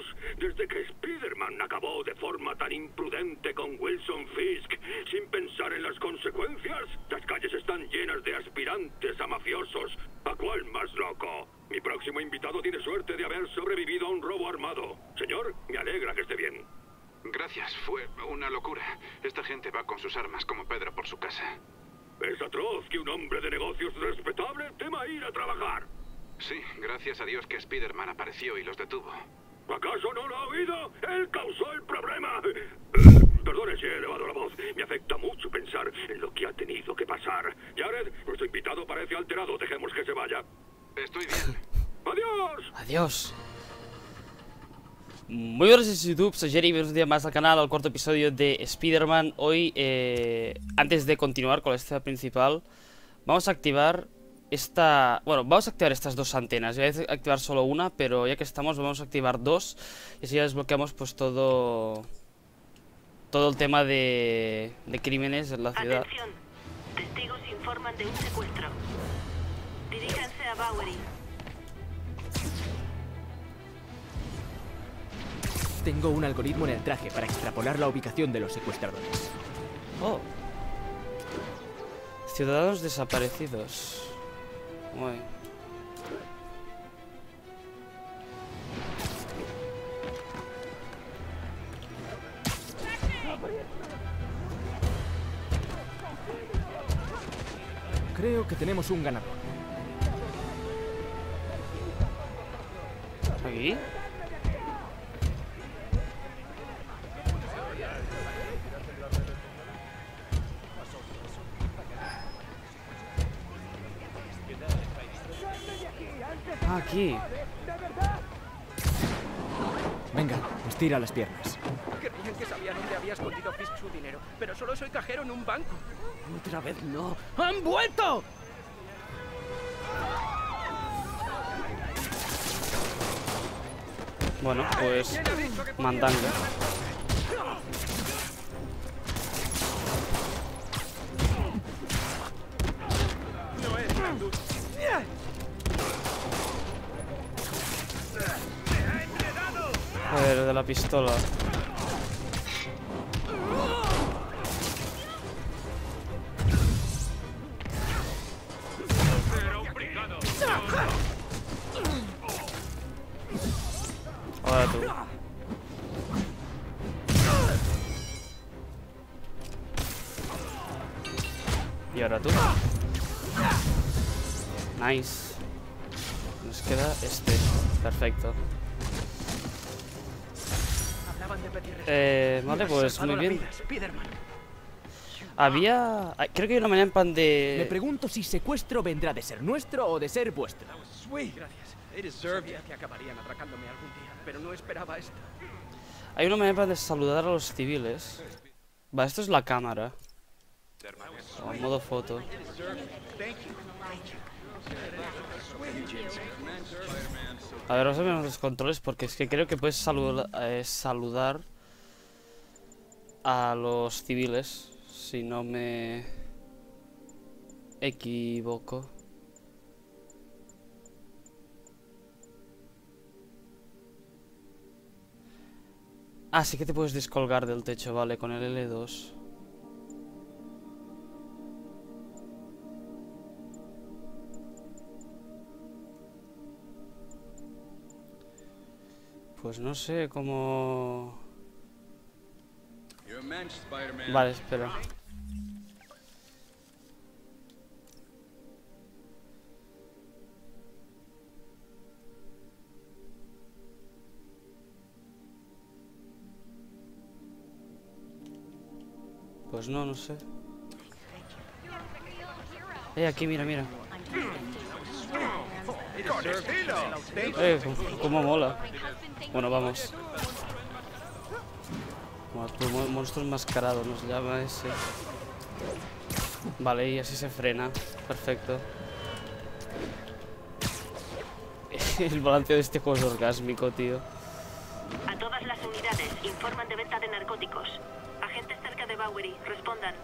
Dios, desde que Spider-Man acabó de forma tan imprudente con Wilson Fisk, sin pensar en las consecuencias, las calles están llenas de aspirantes a mafiosos. ¿A cuál más loco? Mi próximo invitado tiene suerte de haber sobrevivido a un robo armado. Señor, me alegra que esté bien. Gracias, fue una locura. Esta gente va con sus armas como Pedro por su casa. Es atroz que un hombre de negocios respetable tema ir a trabajar. Sí, gracias a Dios que Spider-Man apareció y los detuvo. ¿Acaso no lo ha oído? Él causó el problema. Perdone si he elevado la voz. Me afecta mucho pensar en lo que ha tenido que pasar. Jared, nuestro invitado parece alterado. Dejemos que se vaya. Estoy bien. ¡Adiós! Adiós. Muy buenos días YouTube, soy Jerry, bienvenidos un día más al canal, al cuarto episodio de Spider-Man. Hoy, antes de continuar con la historia principal, vamos a activar vamos a activar estas dos antenas. Voy a activar solo una, pero ya que estamos vamos a activar dos. Y así ya desbloqueamos pues todo el tema de crímenes en la ciudad. Atención, testigos informan de un secuestro. Diríjanse a Bowery. Tengo un algoritmo en el traje para extrapolar la ubicación de los secuestradores. Oh. Ciudadanos desaparecidos. Uy. Creo que tenemos un ganador. ¿Aquí? Aquí. Venga, estira las piernas. Creían que sabía dónde había escondido Fisk su dinero, pero solo soy cajero en un banco. Otra vez no. ¡Han vuelto! Bueno, pues mandando. No es tan duro. Joder, de la pistola. Ahora tú. Y ahora tú. Nice. Nos queda este. Perfecto. Vale, pues muy bien. Creo que hay una manera en plan Me de... pregunto si secuestro vendrá de ser nuestro o de ser vuestro. Gracias. Sabía que acabarían atracándome algún día, pero no esperaba esto. Hay una manera en plan de saludar a los civiles. Va, esto es la cámara. O modo foto. A ver, vamos a ver los controles porque es que creo que puedes saludar a los civiles, si no me equivoco. Ah, sí que te puedes descolgar del techo, vale, con el L2. Pues no sé cómo... Vale, espera. Pues no sé. Aquí, mira. Cómo mola. Bueno, vamos. Monstruo enmascarado nos llama ese. Vale, y así se frena. Perfecto. El balanceo de este juego es orgásmico, tío. A todas las unidades, informan de venta de narcóticos. Agentes cerca de Bowery, respondan.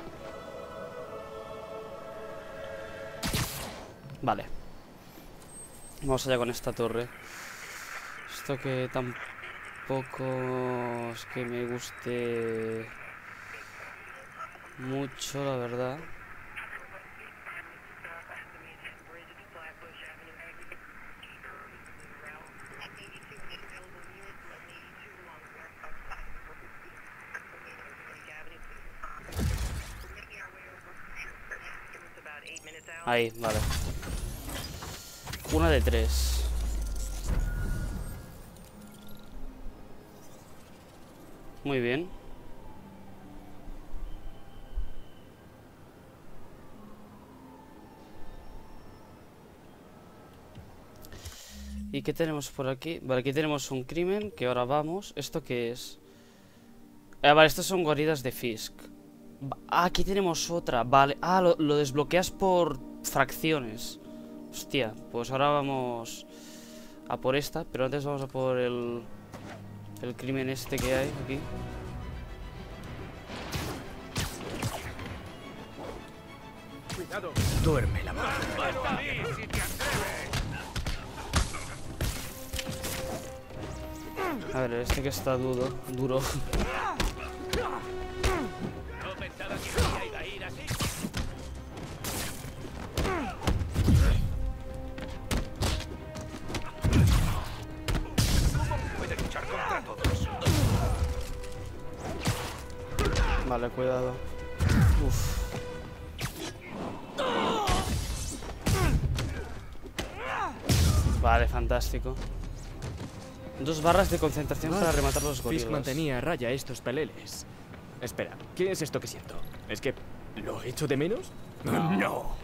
Vale. Vamos allá con esta torre. Esto que tampoco es que me guste mucho, la verdad. Ahí, vale. 1 de 3. Muy bien. ¿Y qué tenemos por aquí? Vale, aquí tenemos un crimen que ahora vamos. ¿Esto qué es? Vale, estos son guaridas de Fisk. Aquí tenemos otra. Vale, lo desbloqueas por fracciones. Hostia, pues ahora vamos a por esta. Pero antes vamos a por el crimen este que hay aquí. Cuidado. Duerme la mano. A ver, este que está duro. No pensaba que ella iba a ir así. ¿Cómo puede luchar contra todos? Vale, cuidado. Uf. Vale, fantástico. 2 barras de concentración para rematar los Fisk gorilas. mantenía a raya estos peleles. Espera, ¿qué es esto que siento? ¿Es que lo echo de menos? No.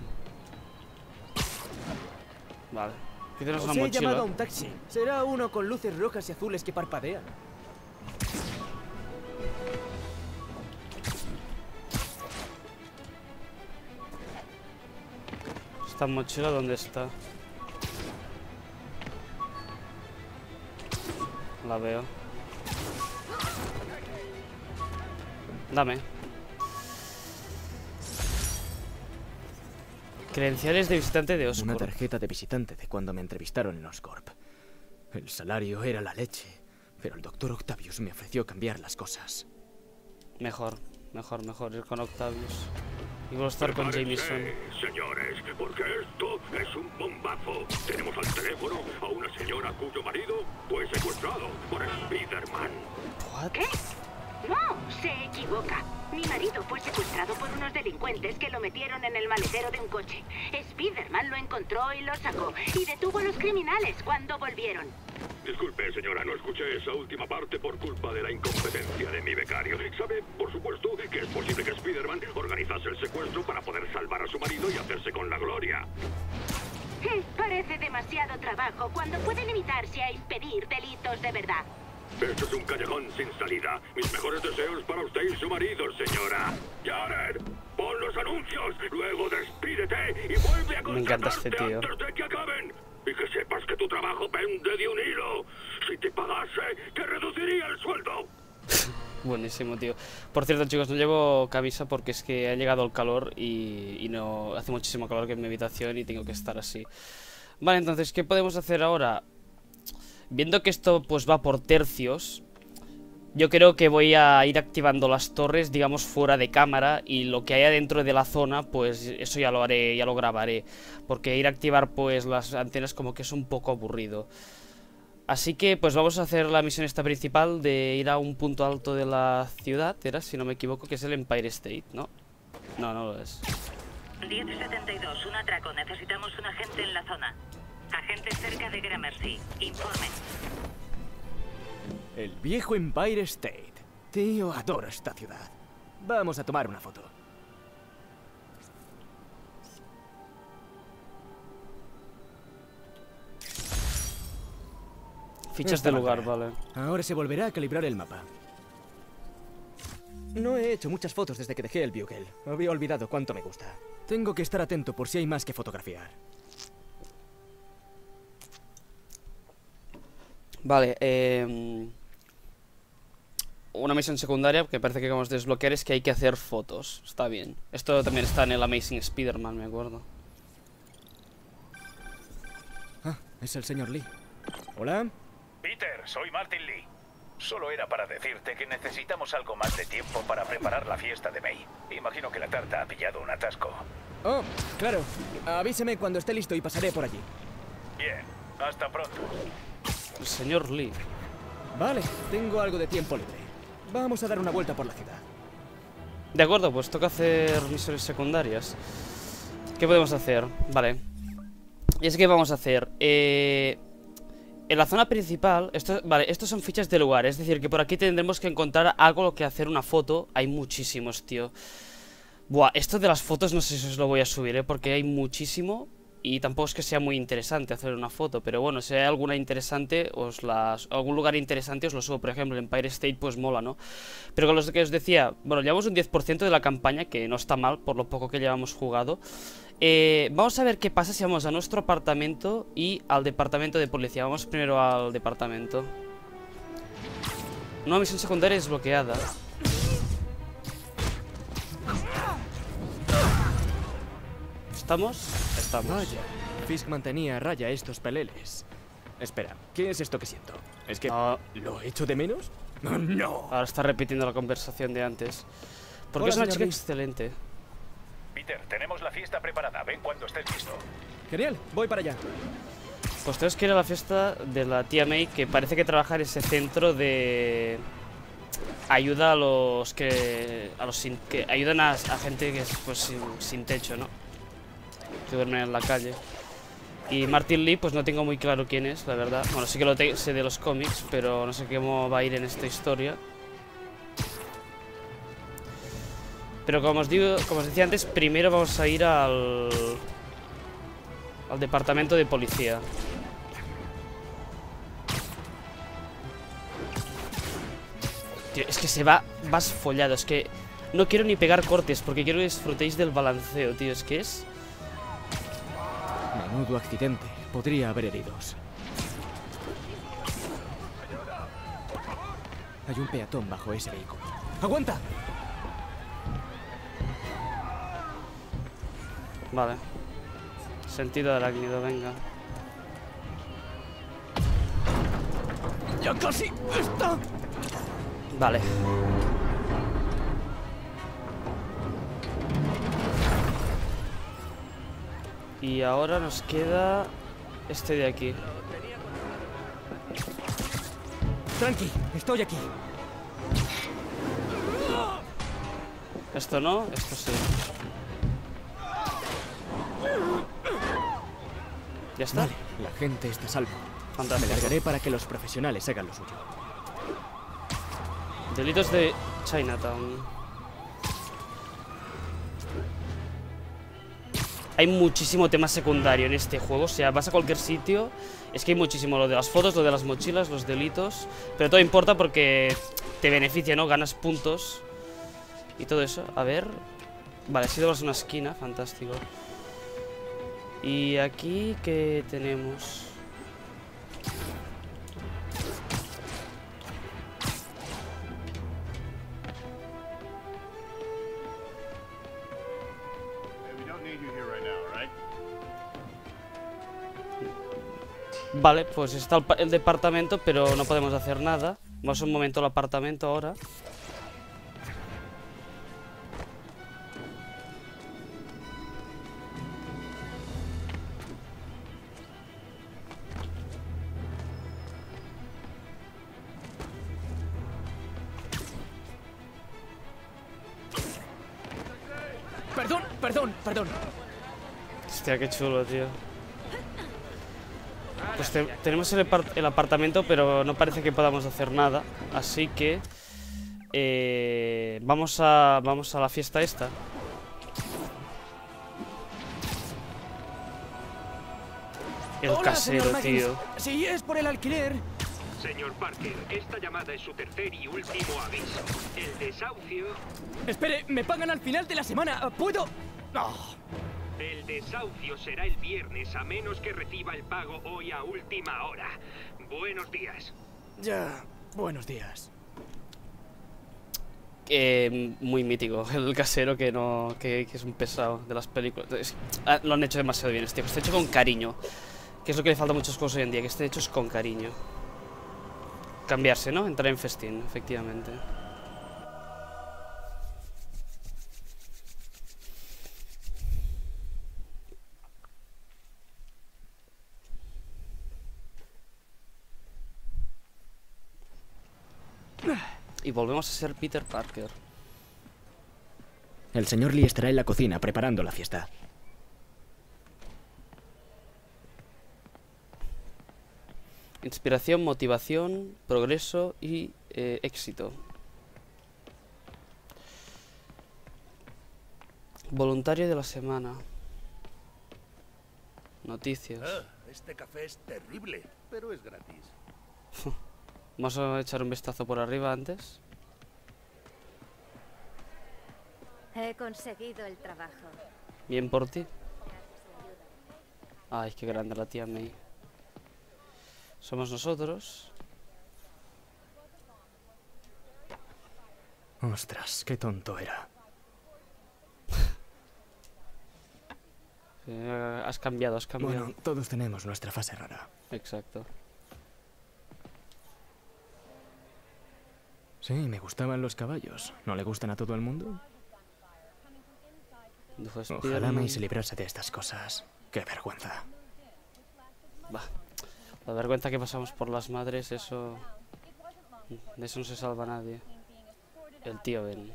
Vale. Aquí tenemos Os una he llamado a mochila. un taxi. Será uno con luces rojas y azules que parpadean. ¿Esta mochila dónde está? La veo. Dame. Credenciales de visitante de Oscorp. Una tarjeta de visitante de cuando me entrevistaron en Oscorp. El salario era la leche, pero el doctor Octavius me ofreció cambiar las cosas. Mejor ir con Octavius. Y voy a estar con Prepárense, Jameson. señores, porque esto es un bombazo. Tenemos al teléfono a una señora cuyo marido fue secuestrado por Spiderman. What? ¿Qué? No, se equivoca. Mi marido fue secuestrado por unos delincuentes que lo metieron en el maletero de un coche. Spiderman lo encontró y lo sacó. Y detuvo a los criminales cuando volvieron. Disculpe, señora, no escuché esa última parte por culpa de la incompetencia de mi becario. Sabe, por supuesto, que es posible que Spiderman organizase el secuestro para poder salvar a su marido y hacerse con la gloria. Parece demasiado trabajo cuando puede limitarse a impedir delitos de verdad. Esto es un callejón sin salida. Mis mejores deseos para usted y su marido, señora. Jared, pon los anuncios, luego despídete y vuelve a Me encanta este contratarte tío. antes de que acaben. Y que sepas que tu trabajo pende de un hilo. Si te pagase, te reduciría el sueldo. Buenísimo, tío. Por cierto, chicos, no llevo camisa porque es que ha llegado el calor y no hace muchísimo calor en mi habitación y tengo que estar así. Vale, entonces, ¿qué podemos hacer ahora? Viendo que esto pues va por tercios, yo creo que voy a ir activando las torres, digamos, fuera de cámara. Y lo que haya dentro de la zona, pues eso ya lo haré, ya lo grabaré. Porque ir a activar pues las antenas como que es un poco aburrido. Así que pues vamos a hacer la misión esta principal de ir a un punto alto de la ciudad, era, si no me equivoco, que es el Empire State, ¿no? No, no lo es. 1072, un atraco. Necesitamos un agente en la zona. Agente cerca de Gramercy. Informe. El viejo Empire State. Tío, adoro esta ciudad. Vamos a tomar una foto. Fichas de lugar, vale. Ahora se volverá a calibrar el mapa. No he hecho muchas fotos desde que dejé el Bugle. Había olvidado cuánto me gusta. Tengo que estar atento por si hay más que fotografiar. Vale, una misión secundaria que parece que vamos a desbloquear es que hay que hacer fotos. Está bien. Esto también está en el Amazing Spider-Man, me acuerdo. Ah, es el señor Lee. Hola. Peter, soy Martin Lee. Solo era para decirte que necesitamos algo más de tiempo para preparar la fiesta de May. Imagino que la tarta ha pillado un atasco. Oh, claro. Avíseme cuando esté listo y pasaré por allí. Bien, hasta pronto. El señor Lee. Vale, tengo algo de tiempo libre. Vamos a dar una vuelta por la ciudad. De acuerdo, pues toca hacer misiones secundarias. ¿Qué podemos hacer? Vale. Y es que vamos a hacer... en la zona principal, vale, estos son fichas de lugar. Es decir, que por aquí tendremos que encontrar algo lo que hacer una foto. Hay muchísimos, tío. Buah, esto de las fotos no sé si os lo voy a subir, porque hay muchísimo. Y tampoco es que sea muy interesante hacer una foto. Pero bueno, si hay alguna interesante, algún lugar interesante os lo subo. Por ejemplo, el Empire State pues mola, ¿no? Pero con lo que os decía, bueno, llevamos un 10% de la campaña, que no está mal por lo poco que llevamos jugado. Vamos a ver qué pasa si vamos a nuestro apartamento y al departamento de policía. Vamos primero al departamento. Una misión secundaria desbloqueada. ¿Estamos? Estamos. Vaya, Fisk mantenía a raya estos peleles. Espera, ¿qué es esto que siento? ¿Es que lo echo de menos? ¡No! Ahora está repitiendo la conversación de antes. Porque Hola, es una señor chica Lee. excelente. Peter, tenemos la fiesta preparada. Ven cuando estés listo. Genial, voy para allá. Pues tenemos que ir a la fiesta de la tía May, que parece que trabaja en ese centro de ayuda a los que ayudan a gente que es pues sin techo, ¿no? Que duermen en la calle. Y Martin Lee, pues no tengo muy claro quién es, la verdad. Bueno, sí que lo sé de los cómics, pero no sé cómo va a ir en esta historia. Pero como os digo, como os decía antes, primero vamos a ir al departamento de policía. Tío, es que se va más follado. Es que no quiero ni pegar cortes porque quiero que disfrutéis del balanceo, tío. Es que es... Menudo accidente. Podría haber heridos. Hay un peatón bajo ese vehículo. ¡Aguanta! Vale. Sentido de arácnido, venga. ¡Ya casi está! Vale. Y ahora nos queda este de aquí. Tranqui, estoy aquí. Esto no, esto sí. Ya está. Vale, la gente está a salvo. Me Fantástico. largaré para que los profesionales hagan lo suyo. Delitos de Chinatown. Hay muchísimo tema secundario en este juego. O sea, vas a cualquier sitio. Es que hay muchísimo. Lo de las fotos, lo de las mochilas, los delitos. Pero todo importa porque te beneficia, ¿no? Ganas puntos. Y todo eso. A ver. Vale, ha sido una esquina. Fantástico. Y aquí, ¿qué tenemos? Vale, pues está el departamento, pero no podemos hacer nada. Vamos un momento al apartamento ahora. Perdón. Hostia, qué chulo, tío. Pues tenemos el apartamento, pero no parece que podamos hacer nada. Así que vamos a la fiesta esta. El Hola, casero, señor Magnus. tío. Si es por el alquiler. Señor Parker, esta llamada es su tercer y último aviso. El desahucio... Espere, me pagan al final de la semana. ¿Puedo? Oh. El desahucio será el viernes, a menos que reciba el pago hoy a última hora. Buenos días. Ya, buenos días. Muy mítico, el casero que es un pesado de las películas. Lo han hecho demasiado bien, este. Está hecho con cariño. Que es lo que le falta a muchos juegos hoy en día, que esté hecho con cariño. cambiarse, ¿no? Entrar en festín, efectivamente. Y volvemos a ser Peter Parker. El señor Lee estará en la cocina preparando la fiesta. Inspiración, motivación, progreso y éxito. Voluntario de la semana. Noticias. Este café es terrible, pero es gratis. Vamos a echar un vistazo por arriba antes. He conseguido el trabajo. Bien por ti. Ay, qué grande la tía May. Somos nosotros. Ostras, qué tonto era. Has cambiado, has cambiado. Bueno, todos tenemos nuestra fase rara. Exacto. Sí, me gustaban los caballos. ¿No le gustan a todo el mundo? Ojalá May se librase de estas cosas. Qué vergüenza. Bah, la vergüenza que pasamos por las madres, eso... De eso no se salva nadie. El tío Ben.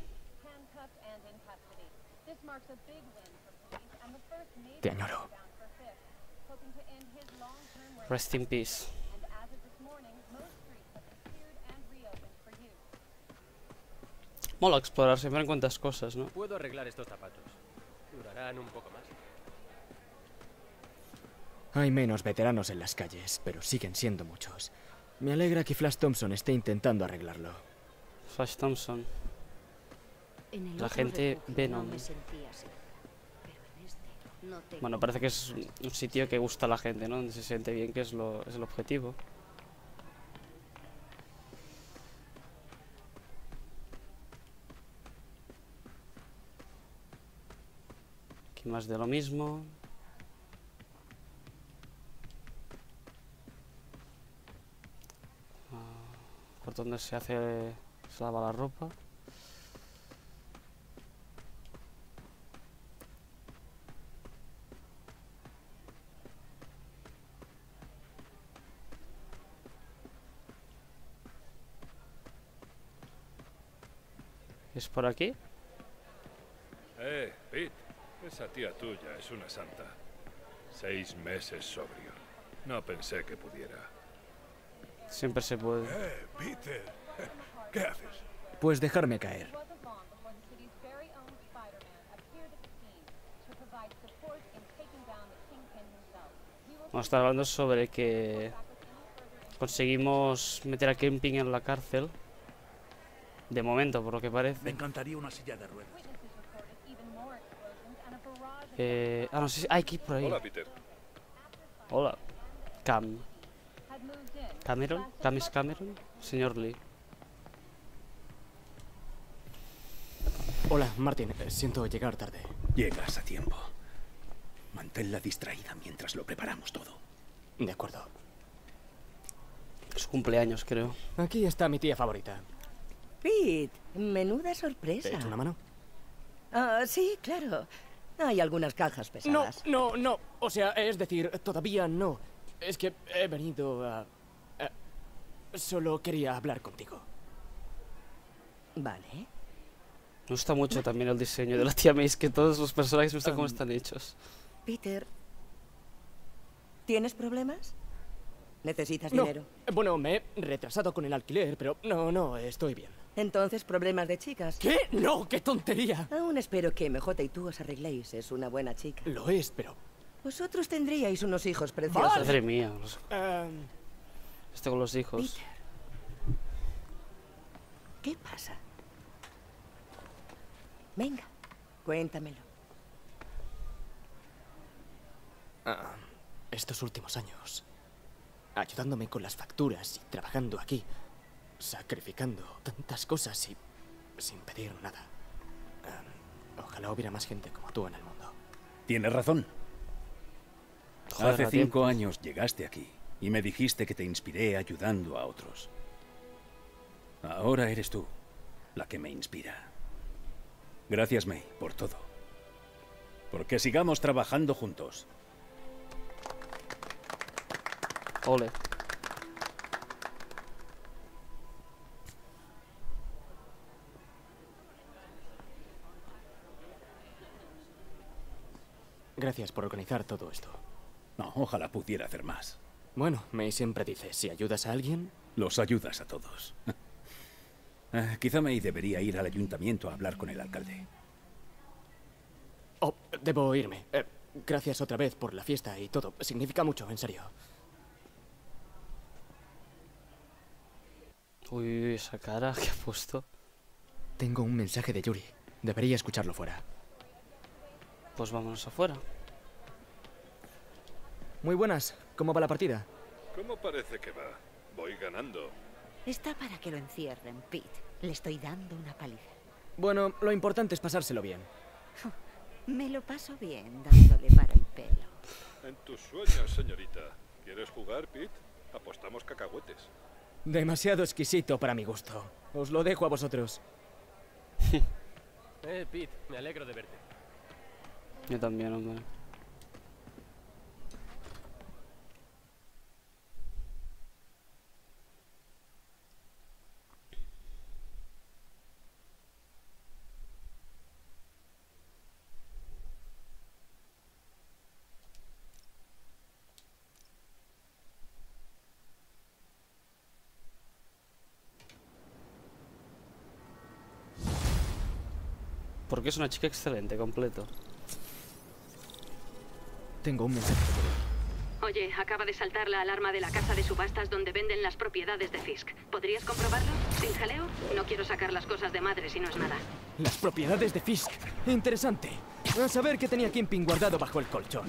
Te añoro. Rest in peace. Mola explorar, siempre encuentras cosas, ¿no? Puedo arreglar estos zapatos. Durarán un poco más. Hay menos veteranos en las calles, pero siguen siendo muchos. Me alegra que Flash Thompson esté intentando arreglarlo. Flash Thompson. En el La otro gente refugio Venom. no me sentía así, pero en este no tengo Bueno, parece que es un sitio que gusta a la gente, ¿no? Donde se siente bien, que es el objetivo. Aquí más de lo mismo. Por donde se lava la ropa. ¿Es por aquí? Pete, esa tía tuya es una santa. 6 meses sobrio. No pensé que pudiera. Siempre se puede. Peter, ¿qué haces? Pues dejarme caer. Vamos a estar hablando sobre que conseguimos meter a Kingpin en la cárcel. De momento, por lo que parece. Me encantaría una silla de ruedas. No sé si hay que ir por ahí. Hola, Peter. Hola. Cam. Cameron. Cam es Cameron. Señor Lee. Hola, Martin. Siento llegar tarde. Llegas a tiempo. Manténla distraída mientras lo preparamos todo. De acuerdo. Su cumpleaños, creo. Aquí está mi tía favorita. Pete, menuda sorpresa. ¿Te echo una mano? Ah, sí, claro. Hay algunas cajas pesadas. No. O sea, es decir, todavía no. Es que he venido a... Solo quería hablar contigo. Vale. Me gusta mucho también el diseño de la tía May, que todos los personajes me gustan cómo están hechos. Peter, ¿tienes problemas? ¿Necesitas No. dinero? Bueno, me he retrasado con el alquiler, pero no, estoy bien. Entonces, ¿problemas de chicas? ¿Qué? ¡No! ¡Qué tontería! Aún espero que MJ y tú os arregléis. Es una buena chica. Lo es, pero... Vosotros tendríais unos hijos preciosos. Madre mía. Em, Esto con los hijos. Peter, ¿qué pasa? Venga, cuéntamelo. Estos últimos años, ayudándome con las facturas y trabajando aquí, sacrificando tantas cosas y sin pedir nada. Ojalá hubiera más gente como tú en el mundo. Tienes razón. Joder, Hace a 5 tiempos. años llegaste aquí y me dijiste que te inspiré ayudando a otros. Ahora eres tú la que me inspira. Gracias, May, por todo. Porque sigamos trabajando juntos. Ole. Gracias por organizar todo esto. No, ojalá pudiera hacer más. Bueno, May siempre dice, si ayudas a alguien... Los ayudas a todos. Quizá May debería ir al ayuntamiento a hablar con el alcalde. Oh, debo irme. Gracias otra vez por la fiesta y todo. Significa mucho, en serio. Uy, esa cara que ha puesto. Tengo un mensaje de Yuri. Debería escucharlo fuera. Pues vámonos afuera. Muy buenas. ¿Cómo va la partida? ¿Cómo parece que va? Voy ganando. Está para que lo encierren, Pete. Le estoy dando una paliza. Bueno, lo importante es pasárselo bien. Me lo paso bien dándole para el pelo. En tus sueños, señorita. ¿Quieres jugar, Pete? Apostamos cacahuetes. Demasiado exquisito para mi gusto. Os lo dejo a vosotros. Pete, me alegro de verte. Yo también, hombre. Porque es una chica excelente, completo. Tengo un mensaje. Oye, acaba de saltar la alarma de la casa de subastas donde venden las propiedades de Fisk. ¿Podrías comprobarlo? ¿Sin jaleo? No quiero sacar las cosas de madre si no es nada. Las propiedades de Fisk. Interesante. A saber que tenía Kingpin guardado bajo el colchón.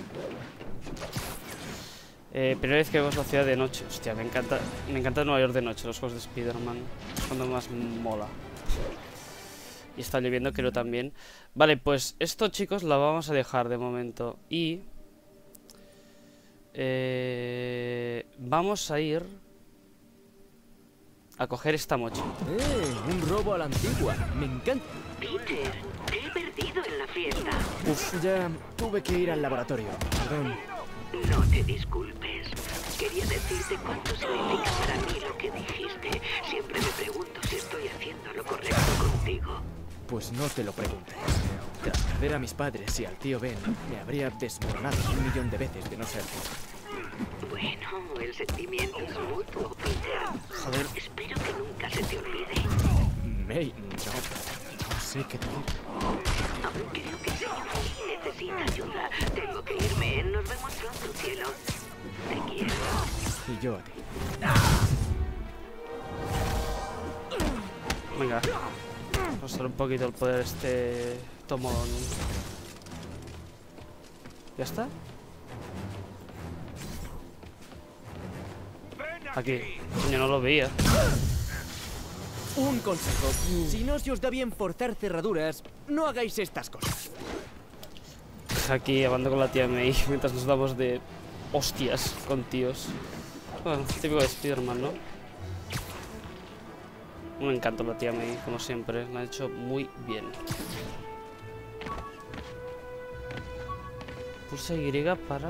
Primera vez que vemos la ciudad de noche. Hostia, me encanta Nueva York de noche, los juegos de Spider-Man. Es cuando más mola. Y está lloviendo, creo también. Vale, pues esto, chicos, lo vamos a dejar de momento. Y... vamos a ir a coger esta mochila. Un robo a la antigua. Me encanta. Peter, te he perdido en la fiesta. Uf, ya tuve que ir al laboratorio. Perdón. No te disculpes. Quería decirte cuánto significa para mí lo que dijiste. Siempre me pregunto si estoy haciendo lo correcto contigo. Pues no te lo preguntes. Tras perder a mis padres y al tío Ben, me habría desmoronado 1.000.000 de veces de no ser tú. Bueno, el sentimiento es mutuo, Peter. Joder. Espero que nunca se te olvide. May, no sé qué decir. Aún creo que sí. Necesita ayuda. Tengo que irme. Nos vemos pronto, cielo. Te quiero. Y yo a ti. Venga. Vamos a usar un poquito el poder este tomón. ¿Ya está? Aquí. Coño, no lo veía. Un consejo. Si no se os da bien forzar cerraduras, no hagáis estas cosas. Aquí hablando con la tía May mientras nos damos de hostias con tíos. Bueno, típico de Spider-Man, ¿no? Un encanto la tía May, como siempre. La ha hecho muy bien. Pulsa Y para...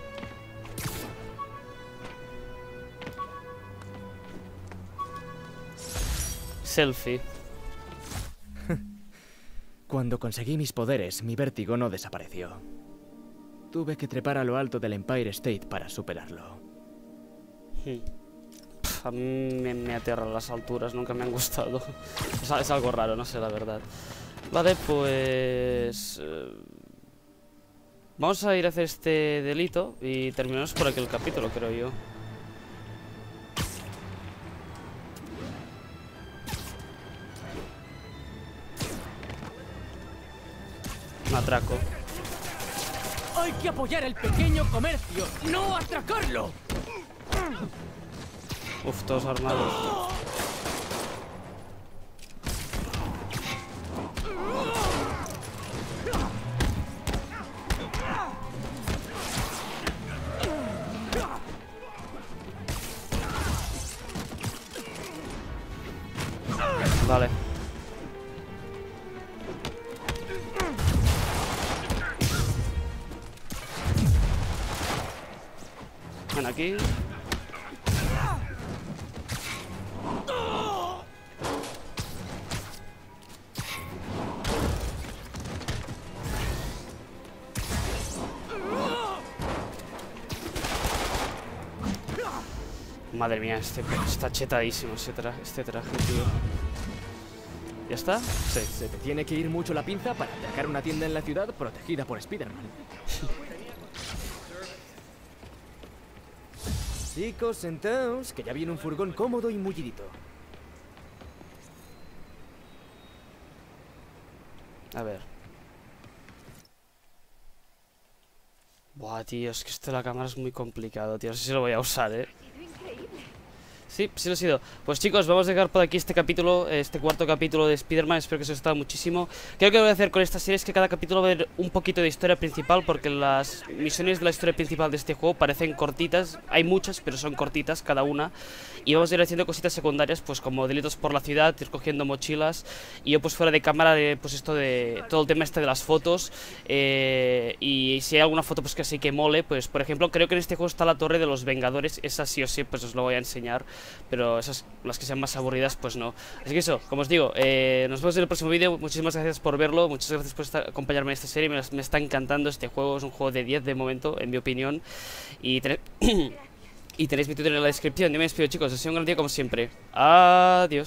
selfie. Cuando conseguí mis poderes, mi vértigo no desapareció. Tuve que trepar a lo alto del Empire State para superarlo. A mí me aterran las alturas, nunca me han gustado. Es algo raro, no sé la verdad. Vale, pues... vamos a ir a hacer este delito y terminamos por aquí el capítulo, creo yo. Un atraco. Hay que apoyar el pequeño comercio, no atracarlo. Uf, todos armados. Vale. Ven aquí. Madre mía, está chetadísimo este traje, tío. ¿Ya está? Sí. Se te tiene que ir mucho la pinza para atracar una tienda en la ciudad protegida por Spider-Man. Chicos, sentaos, que ya viene un furgón cómodo y mullidito. A ver. Buah, tío, es que esto de la cámara es muy complicado, tío. No sé si lo voy a usar, Sí, sí lo ha sido. Pues chicos, vamos a dejar por aquí este capítulo, este cuarto capítulo de Spider-Man. Espero que os haya gustado muchísimo. Creo que lo que voy a hacer con esta serie es que cada capítulo va a haber un poquito de historia principal, porque las misiones de la historia principal de este juego parecen cortitas. Hay muchas, pero son cortitas cada una. Y vamos a ir haciendo cositas secundarias, pues como delitos por la ciudad, ir cogiendo mochilas. Y yo pues fuera de cámara, pues esto de todo el tema este de las fotos. Y si hay alguna foto pues que así que mole, pues por ejemplo creo que en este juego está la Torre de los Vengadores. Esa sí o sí pues os lo voy a enseñar. Pero esas, las que sean más aburridas, pues no. Así que eso, como os digo, nos vemos en el próximo vídeo. Muchísimas gracias por verlo. Muchas gracias por acompañarme en esta serie. Me está encantando este juego. Es un juego de 10 de momento, en mi opinión. Y tenéis mi Twitter en la descripción. Yo me despido, chicos. Os deseo un gran día como siempre. Adiós.